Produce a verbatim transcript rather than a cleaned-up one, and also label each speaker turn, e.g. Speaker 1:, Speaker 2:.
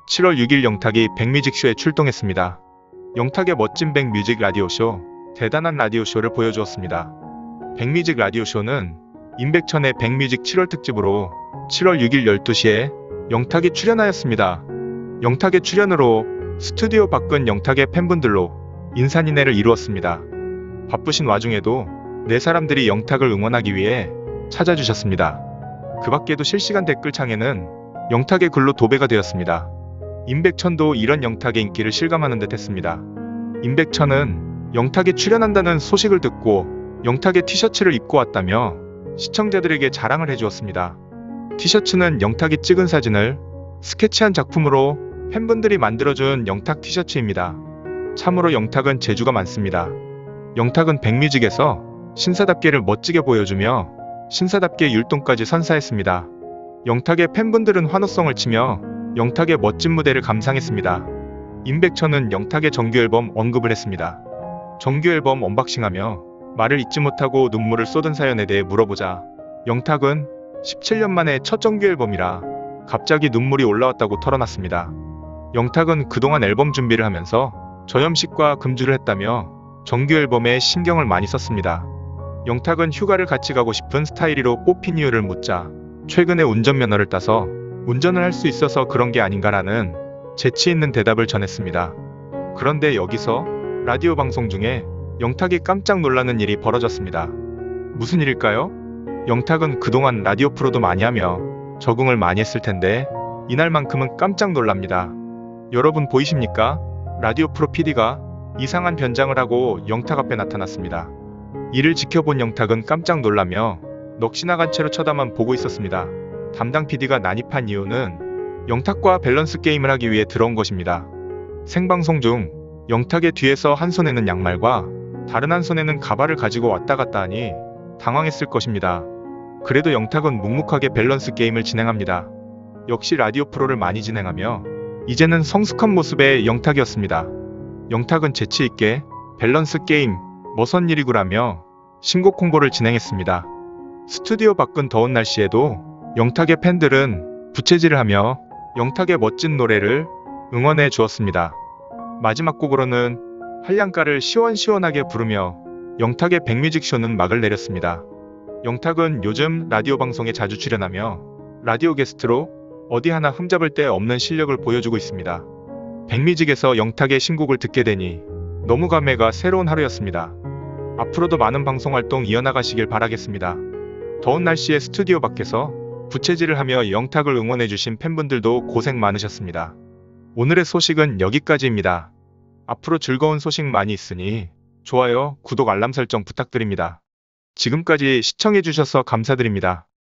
Speaker 1: 칠월 육일 영탁이 백뮤직쇼에 출동했습니다. 영탁의 멋진 백뮤직 라디오쇼, 대단한 라디오쇼를 보여주었습니다. 백뮤직 라디오쇼는 임백천의 백뮤직 칠월 특집으로 칠월 육일 열두시에 영탁이 출연하였습니다. 영탁의 출연으로 스튜디오 밖은 영탁의 팬분들로 인산인해를 이루었습니다. 바쁘신 와중에도 네 사람들이 영탁을 응원하기 위해 찾아주셨습니다. 그 밖에도 실시간 댓글창에는 영탁의 글로 도배가 되었습니다. 임백천도 이런 영탁의 인기를 실감하는 듯 했습니다. 임백천은 영탁이 출연한다는 소식을 듣고 영탁의 티셔츠를 입고 왔다며 시청자들에게 자랑을 해주었습니다. 티셔츠는 영탁이 찍은 사진을 스케치한 작품으로 팬분들이 만들어준 영탁 티셔츠입니다. 참으로 영탁은 재주가 많습니다. 영탁은 백뮤직에서 신사답게를 멋지게 보여주며 신사답게 율동까지 선사했습니다. 영탁의 팬분들은 환호성을 치며 영탁의 멋진 무대를 감상했습니다. 임백천은 영탁의 정규앨범 언급을 했습니다. 정규앨범 언박싱하며 말을 잇지 못하고 눈물을 쏟은 사연에 대해 물어보자 영탁은 십칠년 만에 첫 정규앨범이라 갑자기 눈물이 올라왔다고 털어놨습니다. 영탁은 그동안 앨범 준비를 하면서 저염식과 금주를 했다며 정규앨범에 신경을 많이 썼습니다. 영탁은 휴가를 같이 가고 싶은 스타일이로 뽑힌 이유를 묻자 최근에 운전면허를 따서 운전을 할 수 있어서 그런 게 아닌가라는 재치 있는 대답을 전했습니다. 그런데 여기서 라디오 방송 중에 영탁이 깜짝 놀라는 일이 벌어졌습니다. 무슨 일일까요? 영탁은 그동안 라디오 프로도 많이 하며 적응을 많이 했을 텐데 이날만큼은 깜짝 놀랍니다. 여러분 보이십니까? 라디오 프로 피디가 이상한 변장을 하고 영탁 앞에 나타났습니다. 이를 지켜본 영탁은 깜짝 놀라며 넋이 나간 채로 쳐다만 보고 있었습니다. 담당 피디가 난입한 이유는 영탁과 밸런스 게임을 하기 위해 들어온 것입니다. 생방송 중 영탁의 뒤에서 한 손에는 양말과 다른 한 손에는 가발을 가지고 왔다 갔다 하니 당황했을 것입니다. 그래도 영탁은 묵묵하게 밸런스 게임을 진행합니다. 역시 라디오 프로를 많이 진행하며 이제는 성숙한 모습의 영탁이었습니다. 영탁은 재치있게 밸런스 게임 뭐선 일이구라며 신곡 홍보를 진행했습니다. 스튜디오 밖은 더운 날씨에도 영탁의 팬들은 부채질을 하며 영탁의 멋진 노래를 응원해 주었습니다. 마지막 곡으로는 한량가를 시원시원하게 부르며 영탁의 백뮤직쇼는 막을 내렸습니다. 영탁은 요즘 라디오 방송에 자주 출연하며 라디오 게스트로 어디 하나 흠잡을 데 없는 실력을 보여주고 있습니다. 백뮤직에서 영탁의 신곡을 듣게 되니 너무 감회가 새로운 하루였습니다. 앞으로도 많은 방송 활동 이어나가시길 바라겠습니다. 더운 날씨에 스튜디오 밖에서 부채질을 하며 영탁을 응원해주신 팬분들도 고생 많으셨습니다. 오늘의 소식은 여기까지입니다. 앞으로 즐거운 소식 많이 있으니 좋아요, 구독, 알람 설정 부탁드립니다. 지금까지 시청해주셔서 감사드립니다.